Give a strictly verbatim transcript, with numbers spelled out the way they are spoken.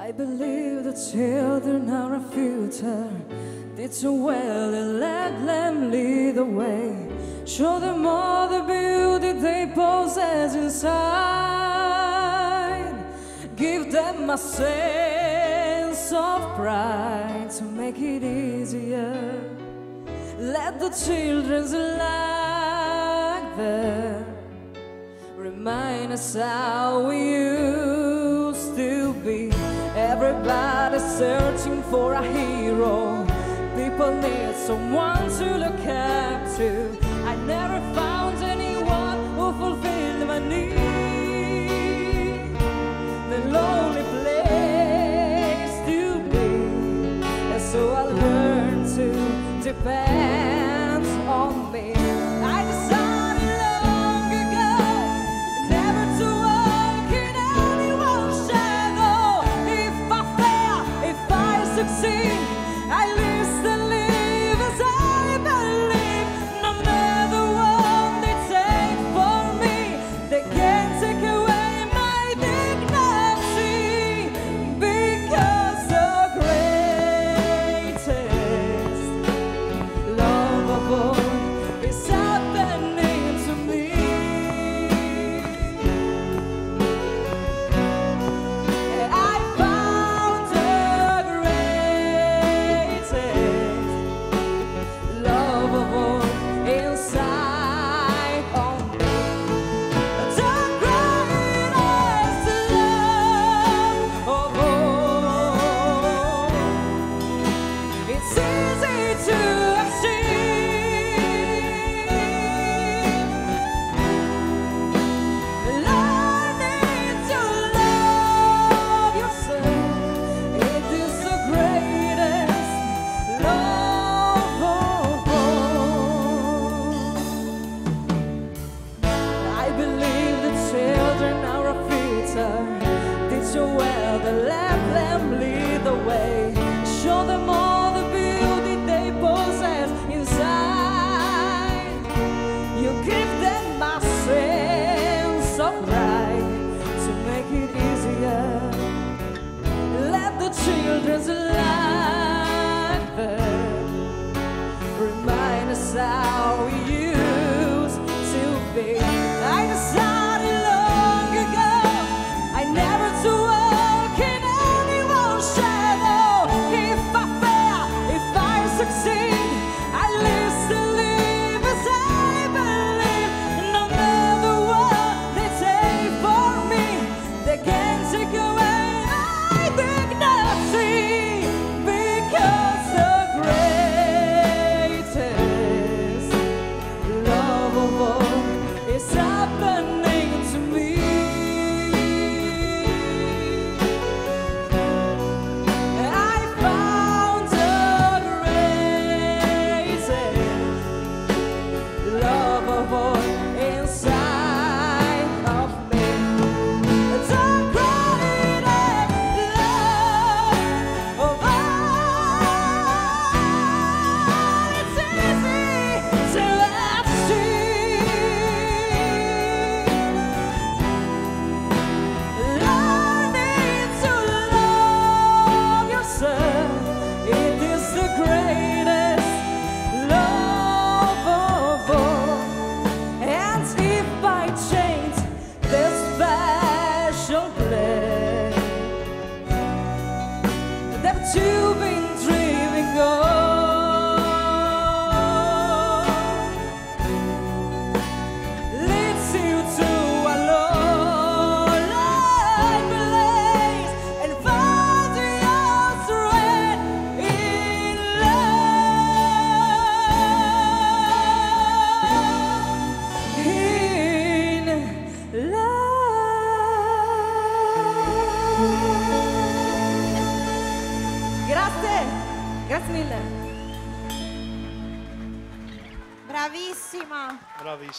I believe the children are our future. Teach them well and let them lead the way. Show them all the beauty they possess inside. Give them a sense of pride to make it easier. Let the children's like them remind us how we used to be. Everybody's searching for a hero. People need someone to look up to. I never found anyone who fulfilled my need. The lonely place to be. And so I learned to depend on me. I decided long ago never to walk in anyone's shadow. If I fail, if I succeed, I live and live as I believe. No matter what they take for me, they can't take away my dignity. Because the greatest love of all is happening to me. I found the greatest love of all inside of me. The greatest love of all. It's easy to achieve. Learning to love yourself. It is the greatest love of all. I believe the children are our future. Teach them well, then let them lead the way. Show them all the beauty they possess inside. You give them a sense of pride to make it easier. Let the children's like them remind us how we used to be. I decided long ago I never to walk in anyone's shadow. If I fail, if I succeed, I live and live as I believe. No matter what they take for me, they can't take away my dignity. Because the greatest love of all is happening to me. I found the greatest love of all inside of me. The greatest love of all. It's easy to achieve. Learning to love yourself. It is the greatest love of all. And if by chance this special place that you've been dreaming of leads you to a lonely place and find your strength in love. In love. Grazie, grazie mille. Bravissima! Bravissimo.